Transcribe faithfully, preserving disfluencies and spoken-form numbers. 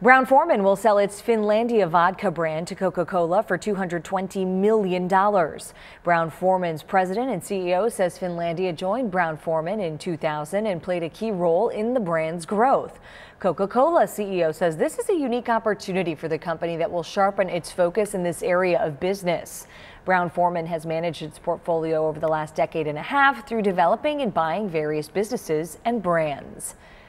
Brown-Forman will sell its Finlandia Vodka brand to Coca-Cola for two hundred twenty million dollars. Brown-Forman's president and C E O says Finlandia joined Brown-Forman in two thousand and played a key role in the brand's growth. Coca-Cola C E O says this is a unique opportunity for the company that will sharpen its focus in this area of business. Brown-Forman has managed its portfolio over the last decade and a half through developing and buying various businesses and brands.